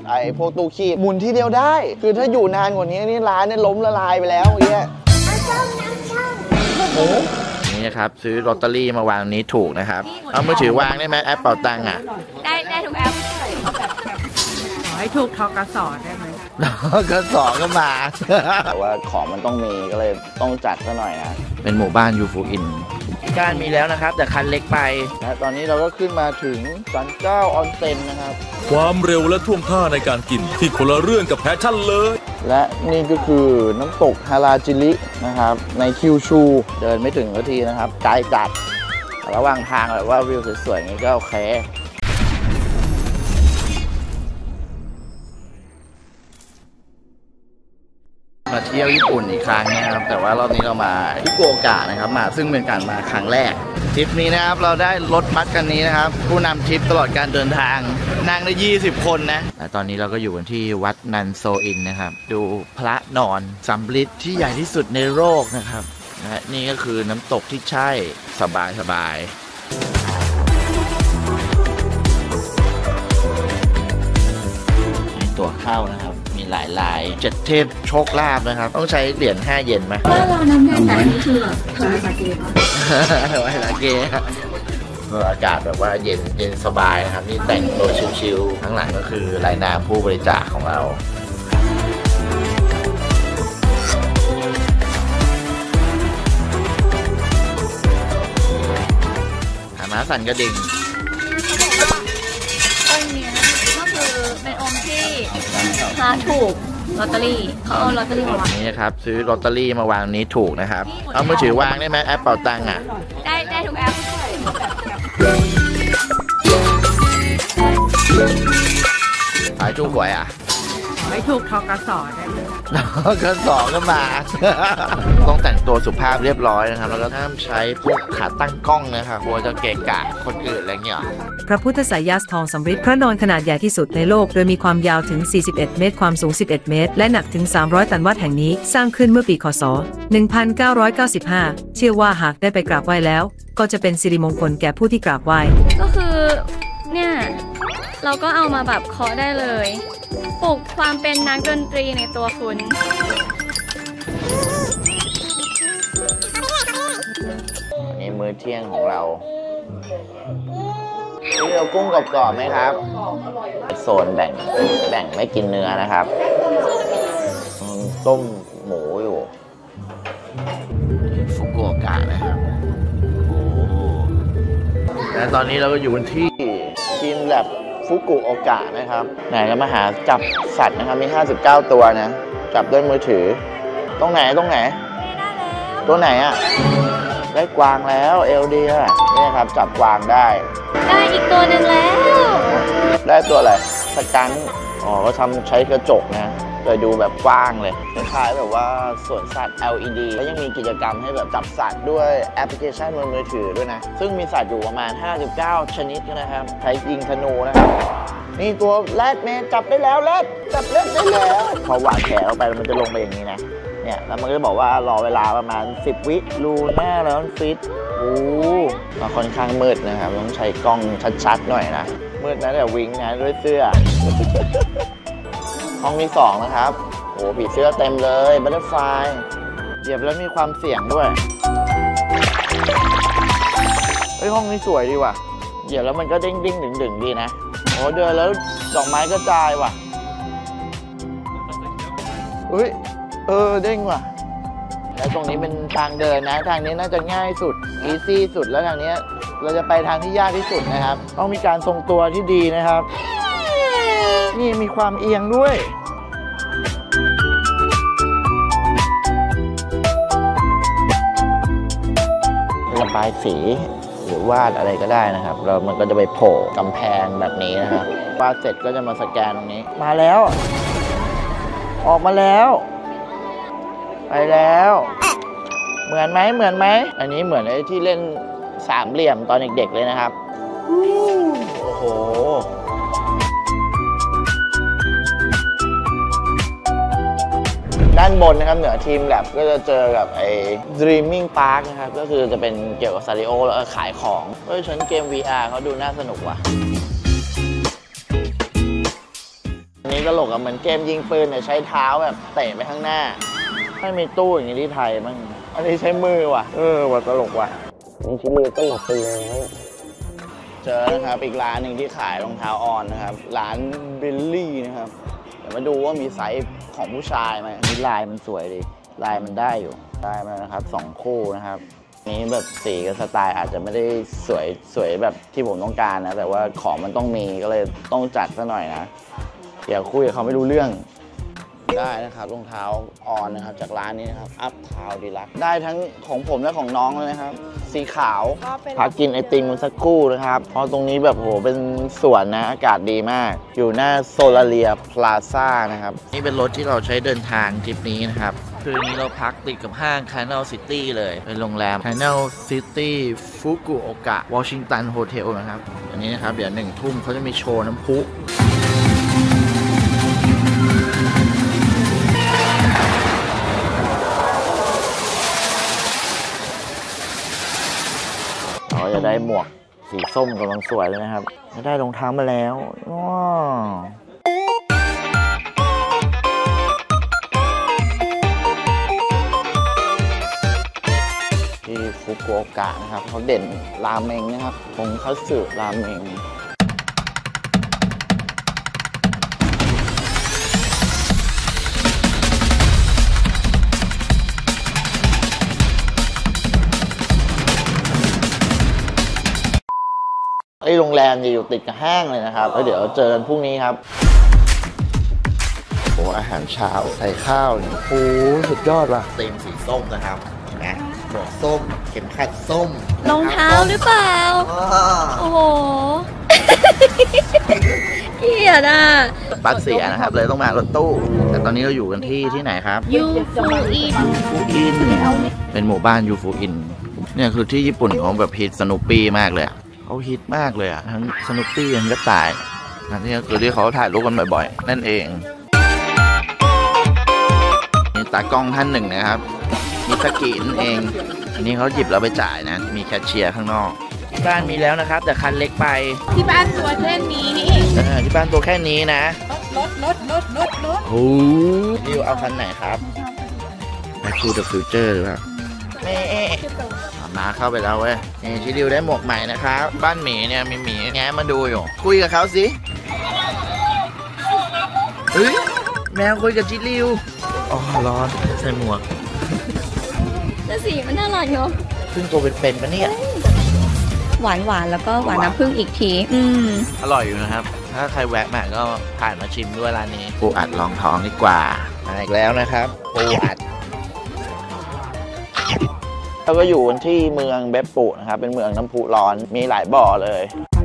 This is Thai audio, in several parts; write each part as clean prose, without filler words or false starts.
ไอ้พวกตู้คีบหมุนที่เดียวได้คือถ้าอยู่นานกว่านี้นี่ร้านเนี่ยล้มละลายไปแล้วอย่างเงี้ยนี่นะครับซื้อลอตเตอรี่มาวางนี้ถูกนะครับเอามือถือวางได้ไหมแอปเป่าตังค์อ่ะได้ทุกแอปขอให้ถูกทกสได้ไหมก็สองก็มาแต่ว่าของมันต้องมีก็เลยต้องจัดซะหน่อยนะเป็นหมู่บ้านยูฟูอินการมีแล้วนะครับแต่คันเล็กไปนะตอนนี้เราก็ขึ้นมาถึงศาลเจ้าออนเซ็นนะครับความเร็วและท่วงท่าในการกินที่คนละเรื่องกับแพชชั่นเลยและนี่ก็คือน้ำตกฮาราจิรินะครับในคิวชูเดินไม่ถึงนาทีนะครับไกลจัดระหว่างทางแบบว่าวิวสวยๆอย่างนี้ก็โอเคมาเที่ยวญี่ปุ่นอีกครั้งนะครับแต่ว่ารอบนี้เรามาฟุกุโอกะนะครับมาซึ่งเป็นการมาครั้งแรกทริปนี้นะครับเราได้รถบัสกันนี้นะครับผู้นำทริปตลอดการเดินทางนั่งได้20 คนนะและตอนนี้เราก็อยู่กันที่วัดนันโซอินนะครับดูพระนอนสำริดที่ใหญ่ที่สุดในโลกนะครับและนี่ก็คือน้ำตกที่ใช่สบายมีตั๋วเข้านะครับมีหลายลาย7 เทพโชคลาภนะครับต้องใช้เหรียญ5 เยนไหมว่าเราน้ำเย็นแต่อันนี้คือแบบถวายสาเกป่ะถวายสาเกอากาศแบบว่าเย็นสบายนะครับนี่แต่งตัวชิลๆข้างหลังก็คือรายนามผู้บริจาคของเราม้าสั่นกระดิ่งองค์นี้ก็คือเป็นองค์ที่หาถูกลอตเตอรี่เขาเอาลอตเตอรี่มาวางนี่นะครับซื้อลอตเตอรี่มาวางนี้ถูกนะครับเอามือถือวางได้ไหมแอปเป่าตังค์อ่ะได้ทุกแอปขายถูกหวยอ่ะไม่ถูกทกสได้ไหมก็สองก็มาต้องแต่งตัวสุภาพเรียบร้อยนะครับแล้วก็ห้ามใช้พวกขาตั้งกล้องนะครับกลัวจะเกะกะคนอื่นอะไรเงี้ยพระพุทธไสยญาณทองสำริดพระนอนขนาดใหญ่ที่สุดในโลกโดยมีความยาวถึง41 เมตรความสูง11 เมตรและหนักถึง300 ตันวัดแห่งนี้สร้างขึ้นเมื่อปีคศ1995เชื่อว่าหากได้ไปกราบไหว้แล้วก็จะเป็นสิริมงคลแก่ผู้ที่กราบไหว้ก็คือเนี่ยเราก็เอามาแบบเคาะได้เลยปลุกความเป็นนักดนตรีในตัวคุณนี่มื้อเที่ยงของเรานี่เรากุ้งกรอบๆไหมครับโซนแบ่งไม่กินเนื้อนะครับต้มหมูอยู่ฟุกุโอกะนะครับโอ้และตอนนี้เราก็อยู่กันที่ทีมแลบฟุกุโอกะนะครับไหนเรามาหาจับสัตว์นะครับมี59 ตัวนะจับด้วยมือถือตรงไหนตัวไหนอ่ะได้กวางแล้วเอลเดียนี่ครับจับกวางได้อีกตัวหนึ่งแล้วได้ตัวอะไรสกังอ๋อก็ใช้กระจกนะเลยดูแบบกว้างเลยคล้ายๆแบบว่าสวนสัตว์ LED แล้วยังมีกิจกรรมให้แบบจับสัตว์ด้วยแอปพลิเคชันบนมือถือด้วยนะซึ่งมีสัตว์อยู่ประมาณ59 ชนิดนะครับใช้ยิงธนูนะครับนี่ตัวแรดแมนจับได้แล้วแรดจับเล่นได้แล้วพอหวานแขนลงไปมันจะลงไปอย่างนี้นะเนี่ยแล้วมันก็จะบอกว่ารอเวลาประมาณ10 วิรูหน้าแล้วฟิตโอ้มาค่อนข้างมืดนะครับต้องใช้กล้องชัดๆหน่อยนะมืดนะแต่วิงนะด้วยเสื้อห้องที่2นะครับโอ้ผีเสื้อเต็มเลยบัตเตอร์ไฟเหยียบแล้วมีความเสี่ยงด้วยเฮ้ยห้องนี้สวยดีว่ะเหยียบแล้วมันก็เด้งดึงดีนะโอ้เดินแล้วดอกไม้กระจายว่ะเฮ้ยเด้งว่ะแล้วตรงนี้เป็นทางเดินนะทางนี้น่าจะง่ายสุดอีซี่สุดแล้วทางนี้เราจะไปทางที่ยากที่สุดนะครับต้องมีการทรงตัวที่ดีนะครับนี่มีความเอียงด้วยระบายสีหรือวาดอะไรก็ได้นะครับแล้วมันก็จะไปโผล่กำแพงแบบนี้นะครับวาดเสร็จก็จะมาสแกนตรงนี้มาแล้วออกมาแล้วไปแล้วเหมือนไหมอันนี้เหมือนไอ้ที่เล่น3 เหลี่ยมตอนเด็กๆเลยนะครับโอ้โหด้านบนนะครับเหนือทีมแลบก็จะเจอกับไอ้ Dreaming Park นะครับก็คือจะเป็นเกี่ยวกับซาริโอแล้วขายของฉันเกม VR เขาดูน่าสนุกว่ะนี้ตลกอะเหมือนเกมยิงปืนเนี่ยใช้เท้าแบบเตะไปข้างหน้าไม่มีตู้อย่างนี้ที่ไทยมั้งอันนี้ใช้มือว่ะว่ะตลกว่ะนี่ชิลีก็หลบไปแล้วเจอนะครับอีกร้านหนึ่งที่ขายรองเท้าออนนะครับร้านบิลลี่นะครับเดี๋ยวมาดูว่ามีไซส์ของผู้ชายไหมนี่ลายมันสวยดิลายมันได้อยู่ได้มานะครับ2 คู่นะครับนี้แบบสีกับสไตล์อาจจะไม่ได้สวยแบบที่ผมต้องการนะแต่ว่าของมันต้องมีก็เลยต้องจัดซะหน่อยนะอย่าคุยกับเขาไม่รู้เรื่องได้นะครับรองเท้าออนนะครับจากร้านนี้นะครับอัพเท้าดีลักได้ทั้งของผมและของน้องเลยนะครับสีขาวพักกินไอติมมันสักครู่นะครับเพราะตรงนี้แบบโหเป็นสวนนะอากาศดีมากอยู่หน้าโซลาเรียพลาซ่านะครับนี่เป็นรถที่เราใช้เดินทางทริปนี้นะครับคืนนี้เราพักติดกับห้าง Canal City เลยเป็นโรงแรม Canal City Fukuoka Washington Hotel นะครับอันนี้นะครับเดี๋ยว1 ทุ่มเขาจะมีโชว์น้ำพุเราจะได้หมวกสีส้มกำลังสวยเลยนะครับจะได้รองเท้ามาแล้วว้าวที่ฟุกุโอกะนะครับเขาเด่นราเมงนะครับทงคัตสึราเมงโรงแรมจะอยู่ติดกับห้างเลยนะครับแล้วเดี๋ยวเจอกันพรุ่งนี้ครับโอ้อาหารเช้าใส่ข้าวเนี่ยโอ้สุดยอดว่ะเต็มสีส้มนะครับนะหมวกส้มเข็มขัดส้มรองเท้าหรือเปล่าโอ้โหเกลียดอ่ะบัสเสียนะครับเลยต้องมารถตู้แต่ตอนนี้เราอยู่กันที่ไหนครับยูฟูอินเป็นหมู่บ้านยูฟูอินเนี่ยคือที่ญี่ปุ่นของแบบฮิตสนุปปี้มากเลยเขาฮิตมากเลยอ่ะทั้งสนุปปี้ทั้งกระต่ายนี่ก็คือที่เขาถ่ายรูปกันบ่อยๆนั่นเองนี่ตากล้องท่านหนึ่งนะครับมิสกินเองอันนี้เขาหยิบเราไปจ่ายนะมีแคชเชียร์ข้างนอกที่บ้านมีแล้วนะครับแต่คันเล็กไปที่บ้านตัวแค่นี้นี่ที่บ้านตัวแค่นี้นะรถโอ้ดิวเอาคันไหนครับ Back to the Future หรือเปล่ามาเข้าไปแล้วเว้ยนี่ชิดิวได้หมวกใหม่นะครับบ้านหมีเนี่ยมีหมีแง้มาดูอยู่คุยกับเขาสิเฮ้ยแมวคุยกับชิดิวอ๋อร้อนใส่หมวกแล้วสีมันน่ารักเนาะพึ่งตัวเป็นๆปะเนี่ยหวานแล้วก็หวานน้ำผึ้งอีกทีอร่อยอยู่นะครับถ้าใครแวะมาก็ผ่านมาชิมด้วยร้านนี้ปูอัดลองท้องดีกว่ามาอีกแล้วนะครับปูอัดเราก็อยู่ที่เมืองเบปปุนะครับเป็นเมืองน้ำพุร้อนมีหลายบ่อเลย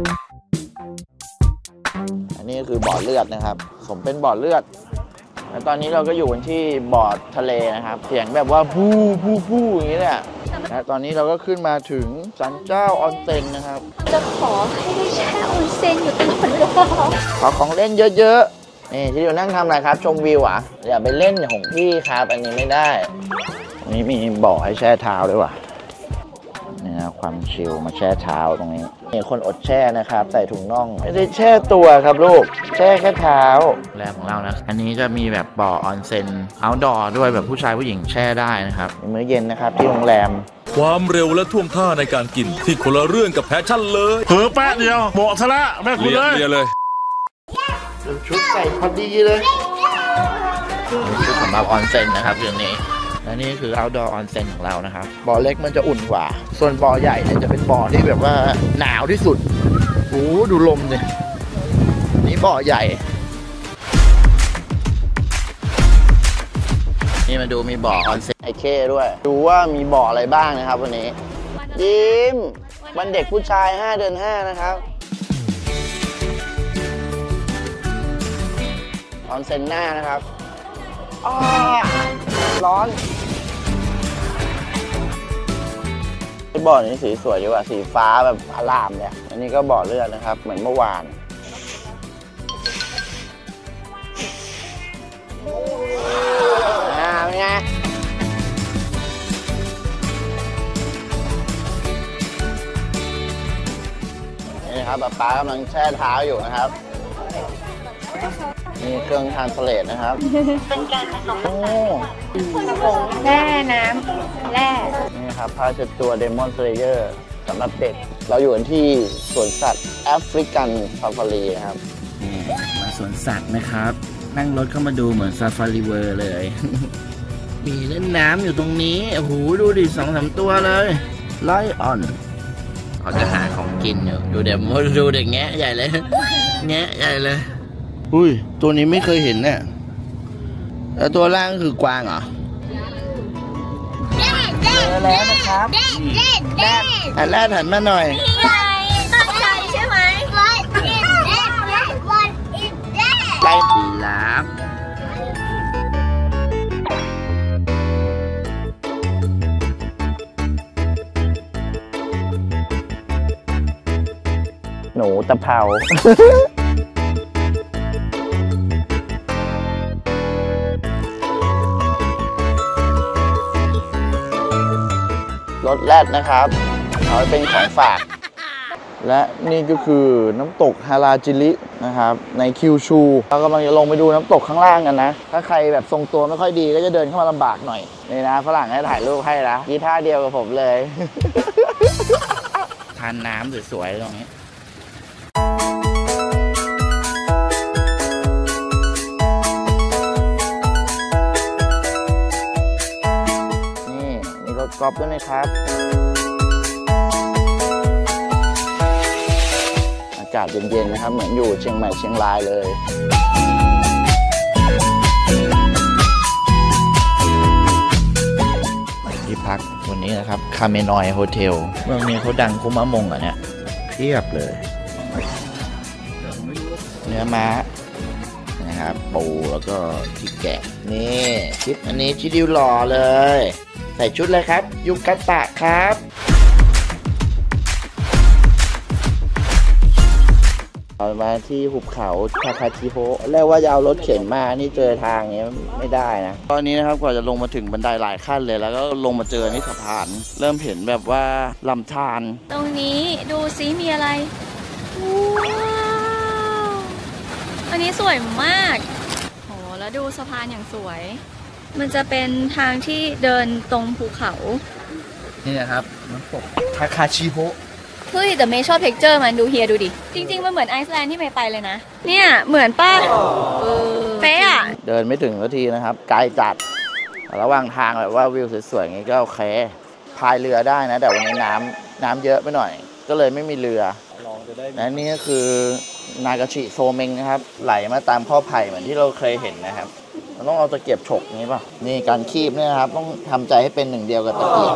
อันนี้ก็คือบ่อเลือดนะครับผมเป็นบ่อเลือดแล้วตอนนี้เราก็อยู่ที่บ่อทะเลนะครับเสียงแบบว่าผู้อย่างนี้แหละและตอนนี้เราก็ขึ้นมาถึงศาลเจ้าออนเซ็นนะครับจะขอให้ได้แช่ออนเซ็นอยู่ตลอดเวลาขอของเล่นเยอะๆนี่ที่อยู่นั่งทำอะไรครับชมวิวอ่ะอย่าไปเล่นของพี่ครับอันนี้ไม่ได้นี่มีบ่อให้แช่เท้าด้วยว่ะนี่นะความชิลมาแช่เท้าตรงนี้มีคนอดแช่นะครับใส่ถุงน่องไม่ได้แช่ตัวครับลูกแช่แค่เท้าแรมของเรานะอันนี้จะมีแบบบ่อออนเซ็นเอาท์ดอร์ด้วยแบบผู้ชายผู้หญิงแช่ได้นะครับมื้อเย็นนะครับที่โรงแรมความเร็วและท่วงท่าในการกินที่คนละเรื่องกับแพชชั่นเลยเผลอแป๊ะเดียวเหมาะซะละแม่คุณเลยชุดใส่พอดีเลยชุดสำหรับออนเซ็นนะครับเรื่องนี้และนี่คือ outdoor onsen ของเรานะครับบ่อเล็กมันจะอุ่นกว่าส่วนบ่อใหญ่เนี่ยจะเป็นบ่อที่แบบว่าหนาวที่สุดโอ้ดูลมเนี่ยนี่บ่อใหญ่นี่มาดูมีบ่อออนเซ็นไอเคด้วยดูว่ามีบ่ออะไรบ้างนะครับวันนี้ยิ้มวันเด็กผู้ชาย5 เดือน 5นะครับออนเซ็นหน้านะครับร้อนบ่อนี้สีสวยอยู่อ่ะสีฟ้าแบบอลามเนี่ยอันนี้ก็บ่อเลือดนะครับเหมือนเมื่อวานเป็นไงนี่นะครับป๊ากำลังแช่เท้าอยู่นะครับนี่เครื่องทรานสเลทนะครับเป็นการผสมโอ้ผงแร่น้ำแร่นี่ครับผ้าเช็ดตัว Demon Slayer สำหรับเด็ก เราอยู่กันที่สวนสัตว์แอฟริกันซาฟารีนะครับนี่มาสวนสัตว์นะครับ นั่งรถเข้ามาดูเหมือนซาฟารีเวิร์เลย มีเล่นน้ำอยู่ตรงนี้โอ้โหดูดิ2-3 ตัวเลยไลออนเขาจะหาของกินอยู่ดูเด็กแงะใหญ่เลย แงะใหญ่เลยอุ้ยตัวนี้ไม่เคยเห็นเนี่ยแล้วตัวล่างคือกวางเหรอเจอแล้วนะครับแรดหันมาหน่อยใหญ่ตั้งใจใช่ไหมไล่ยีราฟหนูตะเภา รถแรดนะครับ เอาไปเป็นของฝาก และนี่ก็คือน้ำตกฮาราจิรินะครับในคิวชูเรากำลังจะลงไปดูน้ำตกข้างล่างกันนะ ถ้าใครแบบทรงตัวไม่ค่อยดีก็จะเดินเข้ามาลำบากหน่อยนี่นะฝรั่งให้ถ่ายรูปให้นะยี่ท่าเดียวกับผมเลยทานน้ำสวยๆตรงนี้นี่มีรถกอล์ฟด้วยนะครับ อากาศเย็นๆนะครับ เหมือนอยู่เชียงใหม่เชียงรายเลยที่พักวันนี้นะครับคาเมนอยโฮเทลเมืองนี้เขาดังคุมะมงอ่ะเนี่ยเพียบเลย เนื้อม้านะครับปูแล้วก็ที่แกะนี่ชิดอันนี้ชิดิวหล่อเลย ใส่ชุดเลยครับยุกะตะครับเรามาที่หุบเขาทาคาชิโฮะแล้วว่าจะเอารถเข็นมานี่เจอทางเงี้ยไม่ได้นะตอนนี้นะครับกว่าจะลงมาถึงบันไดหลายขั้นเลยแล้วก็ลงมาเจอนี่สะพานเริ่มเห็นแบบว่าลำธารตรงนี้ดูซิมีอะไรว้าวอันนี้สวยมากโหแล้วดูสะพานอย่างสวย มันจะเป็นทางที่เดินตรงภูเขานี่นะครับน้ำตกทาคาชิโฮะเฮ้ยแต่เมย์ชอบเท็กเจอร์มันดูเฮียดูดิ จริงๆมันเหมือนไอซ์แลนด์ที่เมย์ไปเลยนะ เนี่ยเหมือนป้าเป๊ะอะเดินไม่ถึงนาทีนะครับไกลจัดระหว่างทางแบบว่าวิวสวยๆอย่างงี้ก็โอเคพายเรือได้นะแต่วันนี้น้ำเยอะไปหน่อย ก็เลยไม่มีเรือและนี่ก็คือนากาชิโซเมงนะครับไหลมาตามข้อไผ่เหมือนที่เราเคยเห็นนะครับเราต้องเอาตะเกียบฉกนี้ป่ะนี่การคีบเนี่ยนะครับต้องทำใจให้เป็นหนึ่งเดียวกับตะเกียบ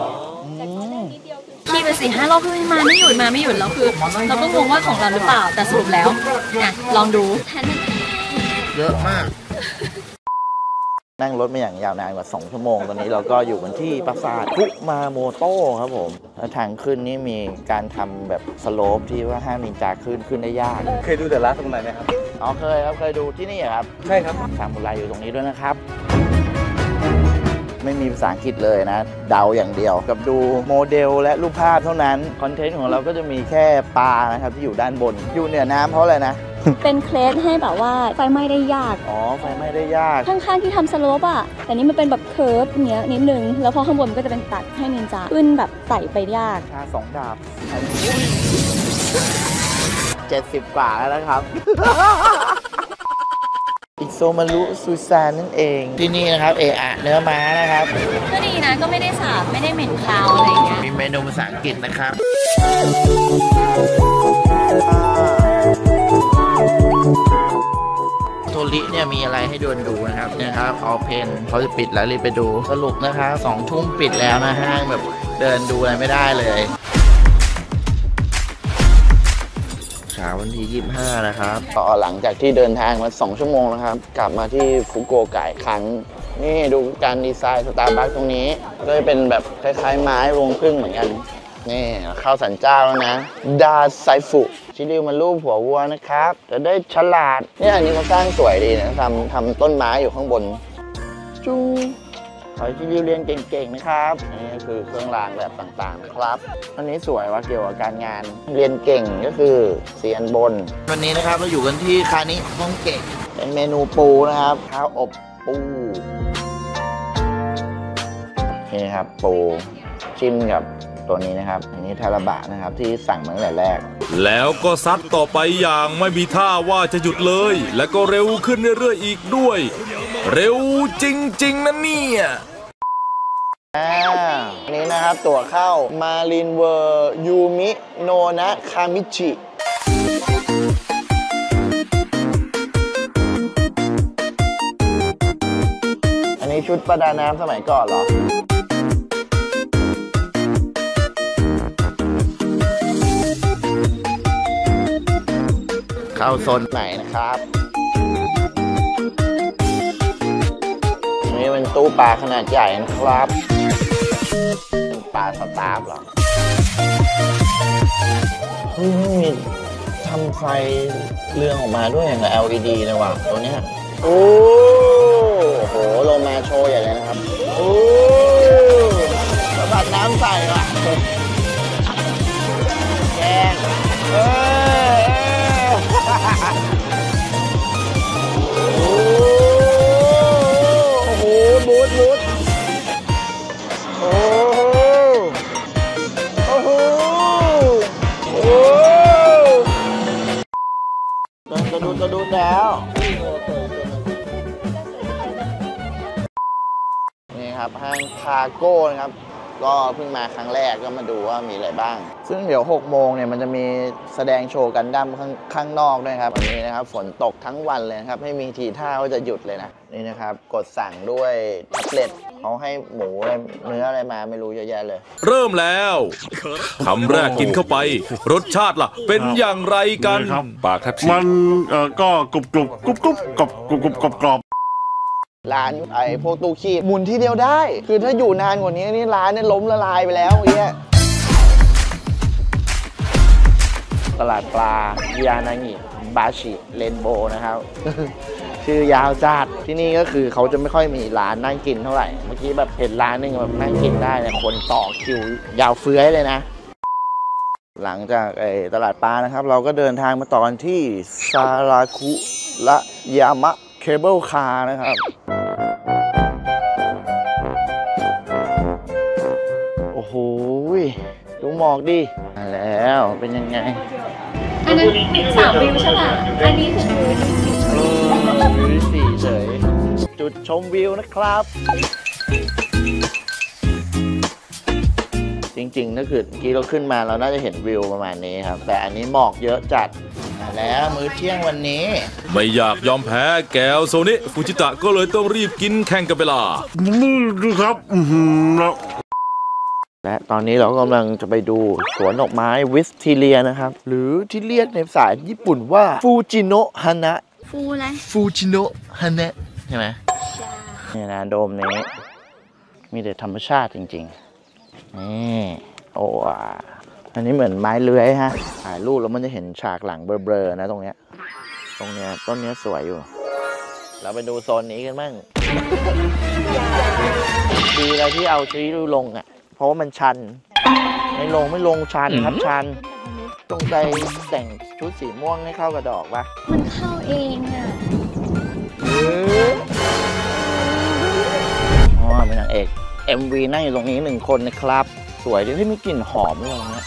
ขี่ไป4-5 รอบคือมาไม่หยุดแล้วคือ เราก็งงว่าของเราหรือเปล่าแต่สรุปแล้วอ่ะลองดูเยอะมากนั่งรถมาอย่างยาวนานกว่า2 ชั่วโมงตอนนี้เราก็อยู่กันที่ปราสาทคุมาโมโต้ครับผมแล้วทางขึ้นนี่มีการทำแบบสโลปที่ว่าห้ามนินจาขึ้นได้ยากเคยดูแต่ละตรงไหนไหมครับอ๋อเคยครับเคยดูที่นี่ครับใช่ครับซามูไรอยู่ตรงนี้ด้วยนะครับ ไม่มีภาษาอังกฤษเลยนะ เดาอย่างเดียวกับดูโมเดลและรูปภาพเท่านั้นคอนเทนต์ของเราก็จะมีแค่ปลานะครับที่อยู่ด้านบนอยู่เหนือน้ำเพราะอะไรนะเป็นเคล็ดให้แบบว่าไฟไหม้ได้ยากอ๋อไฟไหม้ได้ยากข้างๆที่ทำสโลปอะแต่นี่มันเป็นแบบเคิร์ฟเนี้ยนิดนึงแล้วพอข้างบนมันก็จะเป็นตัดให้นินจาขึ้นแบบไต่ไปยากชา2 ดาบ70 กว่าแล้วนะครับ อิโซมารุซูซานนั่นเองที่นี่นะครับเอะเนื้อม้านะครับก็ดีนะก็ไม่ได้สาบไม่ได้เหม็นคาวอะไรเงี้ยมีเมนูภาษาอังกฤษนะครับ โทริเนี่ยมีอะไรให้ดูนะครับเนี่ยครับออเพนเขาจะปิดแล้วรีบไปดูสรุปนะครับ2 ทุ่มปิดแล้วนะห้างแบบเดินดูอะไรไม่ได้เลยเช้าวันที่25นะครับต่อหลังจากที่เดินทางมา2 ชั่วโมงนะครับ กลับมาที่ฟุกุโอกะอีกครั้งนี่ดูการดีไซน์สตาร์บัคตรงนี้ก็จะเป็นแบบคล้ายๆไม้รวงผึ้งเหมือนกันนี่เข้าสันเจ้าแล้วนะดาไซฟุชิริวมันรูปหัววัวนะครับจะได้ฉลาดเนี่ยอันนี้เขาสร้างสวยดีนะทำต้นไม้อยู่ข้างบนจูขอให้ชิริวเรียนเก่งๆนะครับนี่คือเครื่องรางแบบต่างๆนะครับอันนี้สวยว่าเกี่ยวกับการงานเรียนเก่งก็คือเสียนบนวันนี้นะครับเราอยู่กันที่คานิฮงเกะเป็นเมนูปูนะครับข้าวอบปูนี่ครับปูจิ้มกับตัวนี้นะครับอันนี้ทาราบะนะครับที่สั่งมาตั้งแต่แรกแล้วก็ซัดต่อไปอย่างไม่มีท่าว่าจะหยุดเลย และก็เร็วขึ้นเรื่อยๆอีกด้วย เร็วจริงๆนะเนี่ยนี่นะครับตั๋วเข้ามารินเวอร์ยูมิโนนะคามิชิอันนี้ชุดประดาน้ำสมัยก่อนเหรอเข้าโซนไหนนะครับนี่เป็นตู้ปลาขนาดใหญ่นะครับเป็นปลาสตาร์ฟหรอเฮ้ยมีทำไฟเรืองออกมาด้วยอย่างกับ LED เลยว่ะตัวเนี้ยโอ้โหลงมาโชว์ใหญ่เลยนะครับโอ้สะบัดน้ำใส่ว่ะแกงโอ้โหบูทโอ้โหกระดุนแล้วนี่ครับห้างคาโก้นะครับก็เพิ่งมาครั้งแรกก็มาดูว่ามีอะไรบ้างซึ่งเดี๋ยว6 โมงเนี่ยมันจะมีแสดงโชว์กันดั้มข้างนอกด้วยครับวันนี้นะครับฝนตกทั้งวันเลยครับไม่มีทีท่าว่าจะหยุดเลยนะนี่นะครับกดสั่งด้วยแท็บเล็ตเขาให้หมูอะไรเนื้ออะไรมาไม่รู้เยอะแยะเลยเริ่มแล้วคำแรกกินเข้าไปรสชาติล่ะเป็นอย่างไรกันปากแทบฉีกมันก็กรุบกรอบร้านไอ้พวกตู้คีบหมุนทีเดียวได้คือถ้าอยู่นานกว่านี้นี่ร้านนี่ล้มละลายไปแล้วเงี้ยตลาดปลายานางิบาชิเรนโบว์นะครับ ชื่อยาวจัดที่นี่ก็คือเขาจะไม่ค่อยมีร้านนั่งกินเท่าไหร่เมื่อกี้แบบเห็นร้านนึงแบบนั่งกินได้เนี่ยคนต่อคิวยาวเฟื้อยเลยนะหลังจากตลาดปลานะครับเราก็เดินทางมาต่อกันที่ซาราคุระยามะเคเบิลคาร์นะครับโอ้โหดูหมอกดิมาแล้วเป็นยังไงอันนั้น3 วิวใช่ป่ะอันนี้ถึงวิวที่ 4เฉยจุดชมวิวนะครับจริงๆถ้าเกิดเมื่อกี้เราขึ้นมาเราน่าจะเห็นวิวประมาณนี้ครับแต่อันนี้หมอกเยอะจัดแล้วมื้อเที่ยงวันนี้ไม่อยากยอมแพ้แก้วโซนิฟูจิตะก็เลยต้องรีบกินแข่งกับเวลาดูครับและตอนนี้เรากำลังจะไปดูสวนดอกไม้วิสทิเลียนะครับหรือที่เรียกในภาษาญี่ปุ่นว่าฟูจิโนะฮานะฟูจิโนะฮานะใช่ไหมนี่นะโดมนี้มีแต่ธรรมชาติจริงๆนี่โอ้อันนี้เหมือนไม้เลื้อยฮะถ่ายรูปแล้วมันจะเห็นฉากหลังเบลอๆนะตรงเนี้ยต้นเนี้ยสวยอยู่เราไปดูโซนนี้กันบ้างดีอะไรที่เอาชี้ลงอ่ะเพราะว่ามันชันไม่ลงชันครับชันตรงใจแต่งชุดสีม่วงให้เข้ากับดอกปะมันเข้าเองอ่ะเป็นนางเอก MV นั่งอยู่ตรงนี้1 คนนะครับสวยที่มีกลิ่นหอมเลยนะ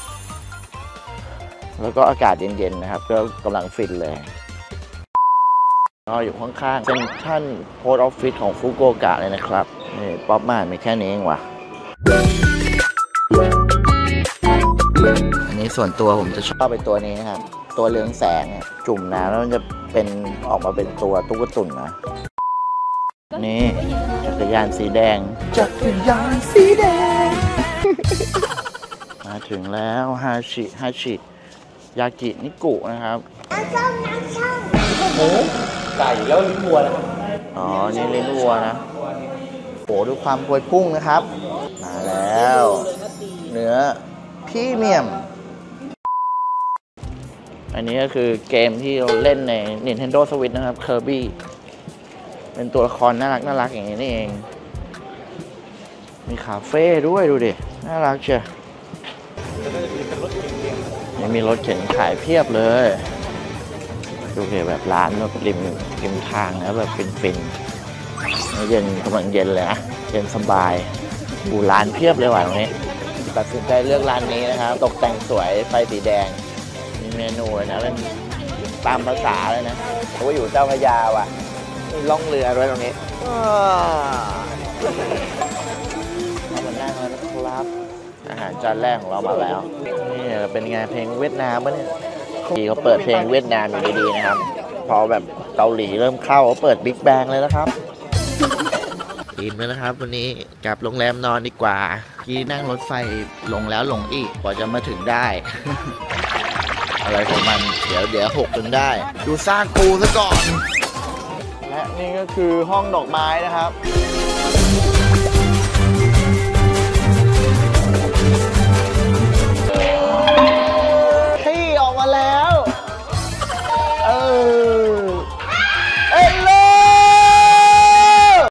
แล้วก็อากาศเย็นๆนะครับก็กำลังฟินเลยก็อยู่ข้างๆเซ็นทรัลโพสต์ออฟฟิศของฟุกุโอกะเลยนะครับนี่ป๊อปมามีแค่นี้เองว่ะอันนี้ส่วนตัวผมจะชอบไปตัวนี้นะครับตัวเรืองแสงจุ่มน้ำแล้วมันจะเป็นออกมาเป็นตัวตุ๊กตุ่นนะนี่จักรยานสีแดงมาถึงแล้วฮาชิยากินิกุนะครับโอ้ไก่แล้วลิ้นวัวนะครับอ๋อนี่ลิ้นวัวนะโอ้ดูความพวยพุ่งนะครับมาแล้วเนื้อพรีเมียมอันนี้ก็คือเกมที่เราเล่นใน Nintendo Switch นะครับ Kirby เป็นตัวละครน่ารักอย่างนี้นี่เองมีคาเฟ่ด้วยดูดิน่ารักเชียวนี่มีรถเข็นขายเพียบเลยดูเลยแบบร้านแบบริมทางนะแบบฟินๆเย็นกำลังเย็นเลยนะเย็นสบายอูร้านเพียบเลยว่ะตรงนี้ตัดสินใจเลือกร้านนี้นะครับตกแต่งสวยไฟสีแดงมีเมนูนะเป็นตามภาษาเลยนะเพราะว่าอยู่เจ้าพระยาว่ะมีล่องเรือด้วยตรงนี้เอามานั่งแล้วนะครับอาหารจานแรกของเรามาแล้วนี่เป็นไงเพลงเวียดนามปะเนี่ยที่เขาเปิดเพลงเวียดนามอยู่ดีๆนะครับพอแบบเกาหลีเริ่มเข้าเขาเปิดบิ๊กแบงเลยนะครับอิ่มแล้วนะครับวันนี้กลับโรงแรมนอนดีกว่าที่นั่งรถไฟลงแล้วลงอีกกว่าจะมาถึงได้ อะไรของมันเดี๋ยวหกจนได้ดูสร้างปูซะก่อนและนี่ก็คือห้องดอกไม้นะครับ